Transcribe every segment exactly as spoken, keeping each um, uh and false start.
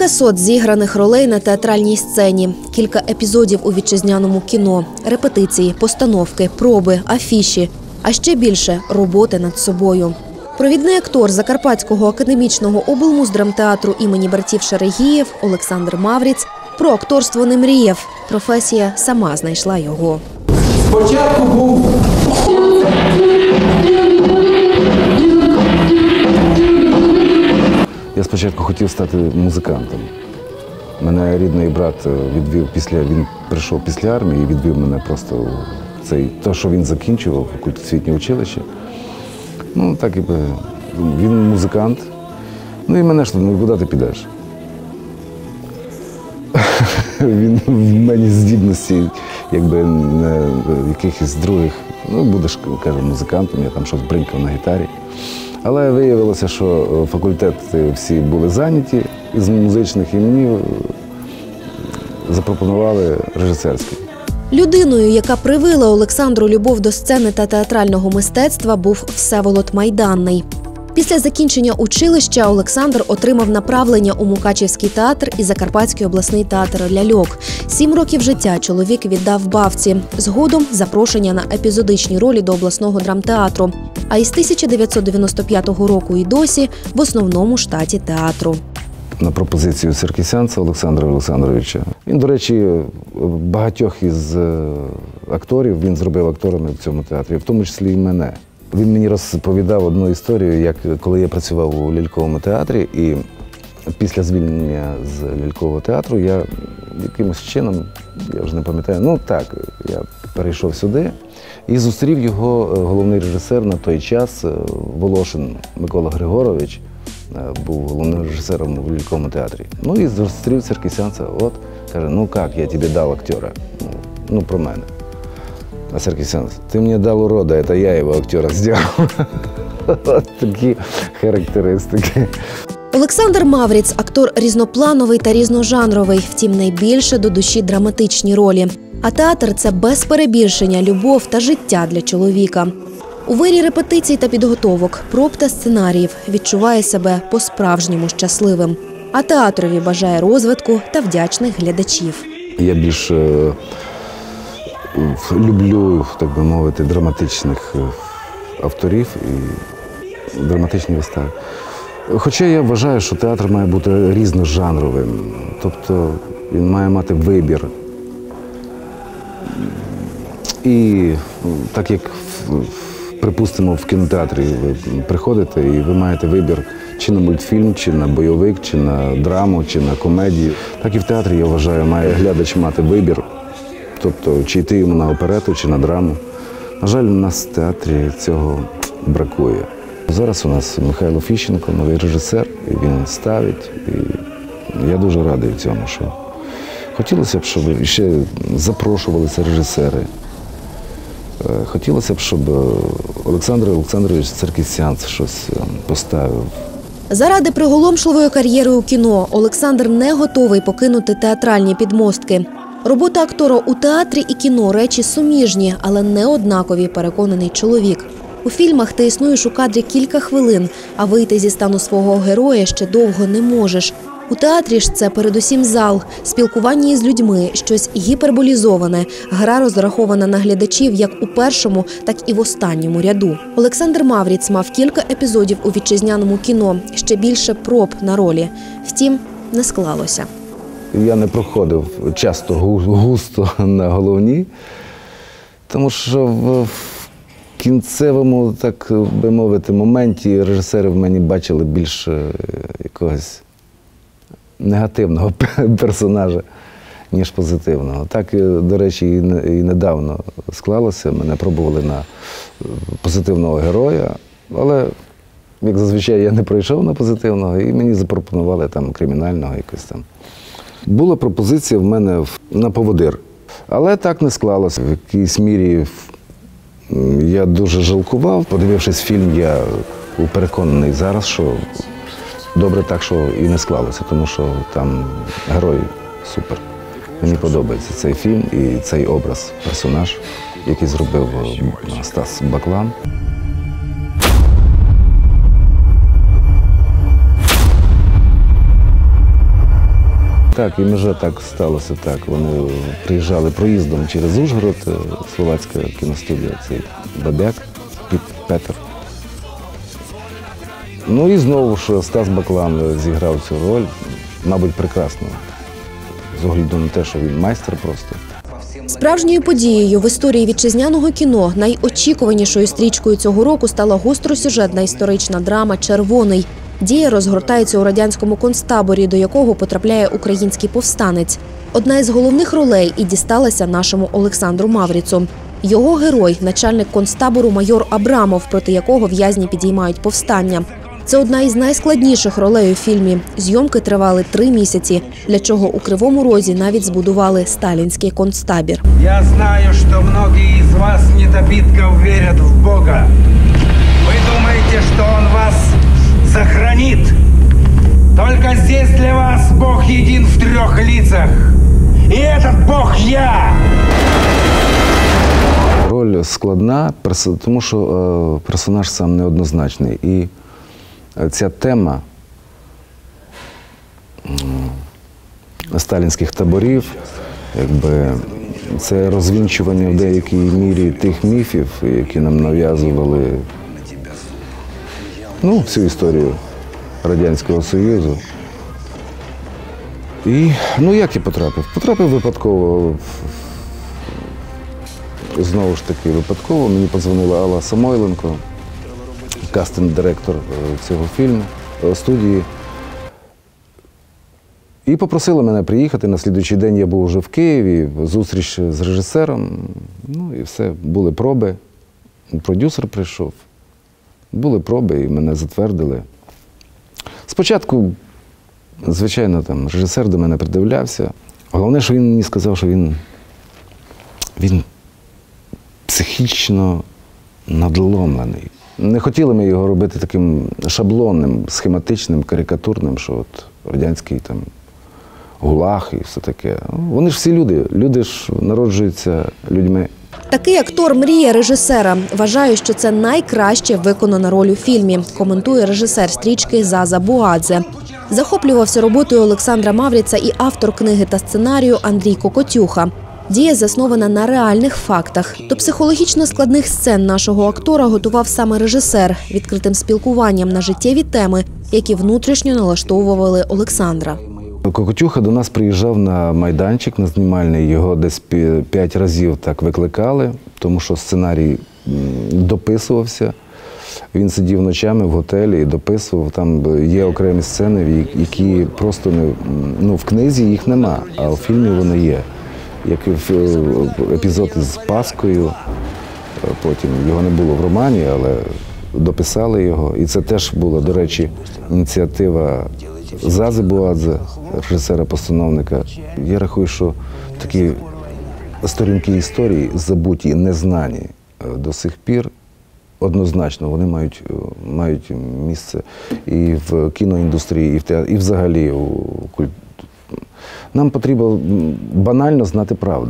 Кількасот зіграних ролей на театральній сцені, кілька епізодів у вітчизняному кіно, репетиції, постановки, проби, афіші, а ще більше – роботи над собою. Провідний актор Закарпатського академічного облмуздрамтеатру імені братів Шерегіїв Олександр Мавріць про акторство не мріяв. Професія сама знайшла його. Спочатку був... Я спочатку хотів стати музикантом. Мене рідний брат відвів після, він прийшов після армії і відвів мене просто в цей, то, що він закінчував, культосвітнє училище. Ну, так і він музикант. Ну і мене ж, ну куди ти підеш? Він в мені здібності, якби не якихось других. Ну, будеш, каже, музикантом, я там щось бринькав на гітарі. Але виявилося, що факультети всі були зайняті із музичних, і мені запропонували режисерський. Людиною, яка привила Олександру любов до сцени та театрального мистецтва, був Всеволод Майданний. Після закінчення училища Олександр отримав направлення у Мукачівський театр і Закарпатський обласний театр ляльок. Сім років життя чоловік віддав бабці. Згодом запрошення на епізодичні ролі до обласного драмтеатру. А із тисяча дев'ятсот дев'яносто п'ятого року і досі в основному штаті театру. На пропозицію Серкісянця Олександра Олександровича. Він, до речі, багатьох із акторів він зробив акторами в цьому театрі, в тому числі і мене. Він мені розповідав одну історію, як коли я працював у ляльковому театрі, і після звільнення з лялькового театру я якимось чином, я вже не пам'ятаю, ну так, я перейшов сюди і зустрів його головний режисер на той час, Волошин Микола Григорович, був головним режисером у ляльковому театрі. Ну і зустрів Серкісянця, от, каже, ну як, я тобі дав актера, ну, ну про мене. А Серкісянц, ти мені дав урода, це я його актера зробив. От такі характеристики. Олександр Мавріць – актор різноплановий та різножанровий, втім найбільше до душі драматичні ролі. А театр – це без перебільшення любов та життя для чоловіка. У вирі репетицій та підготовок, проб та сценаріїв відчуває себе по-справжньому щасливим. А театрові бажає розвитку та вдячних глядачів. Я більше люблю, так би мовити, драматичних авторів і драматичні вистави. Хоча я вважаю, що театр має бути різножанровим, тобто він має мати вибір. І так як, припустимо, в кінотеатрі ви приходите і ви маєте вибір чи на мультфільм, чи на бойовик, чи на драму, чи на комедію, так і в театрі, я вважаю, має глядач мати вибір. Тобто, чи йти йому на оперету, чи на драму. На жаль, у нас в театрі цього бракує. Зараз у нас Михайло Фіщенко, новий режисер, і він ставить. І я дуже радий в цьому, що хотілося б, щоб ще запрошувалися режисери. Хотілося б, щоб Олександр Олександрович Серкісянц щось поставив. Заради приголомшливої кар'єри у кіно Олександр не готовий покинути театральні підмостки. Робота актора у театрі і кіно – речі суміжні, але не однакові, переконаний чоловік. У фільмах ти існуєш у кадрі кілька хвилин, а вийти зі стану свого героя ще довго не можеш. У театрі ж це передусім зал, спілкування із людьми, щось гіперболізоване, гра розрахована на глядачів як у першому, так і в останньому ряду. Олександр Мавріць мав кілька епізодів у вітчизняному кіно, ще більше проб на ролі. Втім, не склалося. Я не проходив часто густо на головні, тому що в кінцевому, так би мовити, моменті режисери в мені бачили більш якогось негативного персонажа, ніж позитивного. Так, до речі, і недавно склалося. Мене пробували на позитивного героя, але, як зазвичай, я не пройшов на позитивного, і мені запропонували там кримінального якось там. Була пропозиція в мене на поводир, але так не склалося. В якійсь мірі я дуже жалкував. Подивившись фільм, я переконаний зараз, що добре так, що і не склалося, тому що там герой супер. Мені подобається цей фільм і цей образ, персонаж, який зробив Стас Баклан. Так, і межа так сталося так. Вони приїжджали проїздом через Ужгород, словацька кіностудія, цей Бабяк, Піт Петер. Ну і знову ж Стас Баклан зіграв цю роль, мабуть, прекрасно, з огляду на те, що він майстер просто. Справжньою подією в історії вітчизняного кіно, найочікуванішою стрічкою цього року стала гостросюжетна історична драма «Червоний». Дія розгортається у радянському концтаборі, до якого потрапляє український повстанець. Одна із головних ролей і дісталася нашому Олександру Мавріцу. Його герой – начальник концтабору майор Абрамов, проти якого в'язні підіймають повстання. Це одна із найскладніших ролей у фільмі. Зйомки тривали три місяці, для чого у Кривому Розі навіть збудували сталінський концтабір. Я знаю, що многие из вас недобитков верят в Бога. Вы думаете, что Он вас сохранит? Только здесь для вас Бог един в трех лицах. И этот Бог я! Роль складна, тому що персонаж сам неоднозначний. І ця тема сталінських таборів, якби, це розвінчування в деякій мірі тих міфів, які нам нав'язували, ну, всю історію Радянського Союзу. І, ну, як я потрапив? Потрапив випадково, знову ж таки випадково. Мені подзвонила Алла Самойленко, кастинг-директор цього фільму, студії. І попросила мене приїхати. На слідуючий день я був вже в Києві, зустріч з режисером. Ну і все, були проби. Продюсер прийшов. Були проби і мене затвердили. Спочатку, звичайно, там режисер до мене придивлявся. Головне, що він мені сказав, що він, він психічно надломлений. Не хотіли ми його робити таким шаблонним, схематичним, карикатурним, що от радянський там ГУЛАГ і все таке. Вони ж всі люди, люди ж народжуються людьми. Такий актор мріє режисера. Вважаю, що це найкраще виконана роль у фільмі, коментує режисер стрічки Заза Буадзе. Захоплювався роботою Олександра Мавріца і автор книги та сценарію Андрій Кокотюха. Дія заснована на реальних фактах. До психологічно складних сцен нашого актора готував саме режисер відкритим спілкуванням на життєві теми, які внутрішньо налаштовували Олександра. Кокотюха до нас приїжджав на майданчик, на знімальний, його десь п'ять разів так викликали, тому що сценарій дописувався. Він сидів ночами в готелі і дописував. Там є окремі сцени, які просто не, ну, в книзі їх нема, а в фільмі вони є. Як епізод із Паскою, потім його не було в романі, але дописали його. І це теж була, до речі, ініціатива Зази Буадзе, режисера-постановника. Я рахую, що такі сторінки історії забуті, незнані до сих пір, однозначно вони мають, мають місце і в кіноіндустрії, і в театрі, і взагалі у культурі. Нам потрібно банально знати правду.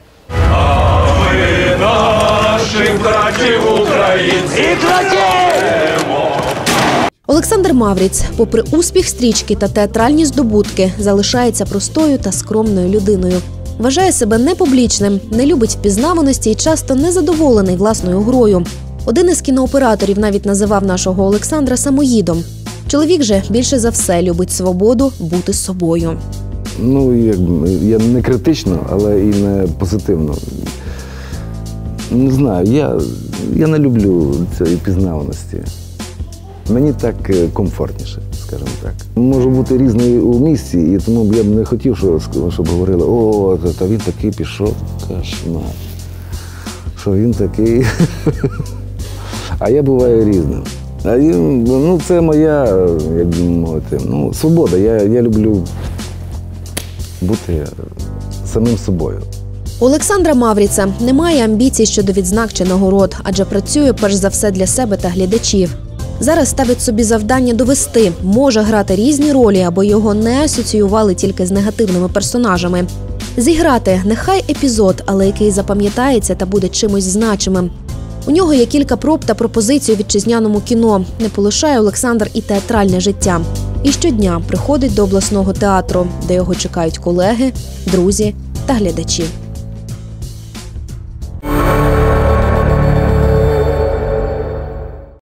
А ми наших братів українців кладемо! Олександр Мавріц, попри успіх стрічки та театральні здобутки, залишається простою та скромною людиною. Вважає себе непублічним, не любить впізнаваності і часто незадоволений власною грою. Один із кінооператорів навіть називав нашого Олександра самоїдом. Чоловік же більше за все любить свободу бути собою. Ну, як, я не критично, але і не позитивно. Не знаю, я, я не люблю цієї пізнаваності. Мені так комфортніше, скажімо так. Можу бути різною у місці, і тому б я б не хотів, щоб, щоб говорили, о, та він такий пішов, кошмар, що він такий. А я буваю різним. А ну, це моя, як би мовити, ну, свобода. Я, я люблю бути самим собою. У Олександра Мавріца немає амбіцій щодо відзнак чи нагород, адже працює перш за все для себе та глядачів. Зараз ставить собі завдання довести, може грати різні ролі, аби його не асоціювали тільки з негативними персонажами. Зіграти нехай епізод, але який запам'ятається та буде чимось значимим. У нього є кілька проб та пропозицій у вітчизняному кіно. Не полишає Олександр і театральне життя. І щодня приходить до обласного театру, де його чекають колеги, друзі та глядачі.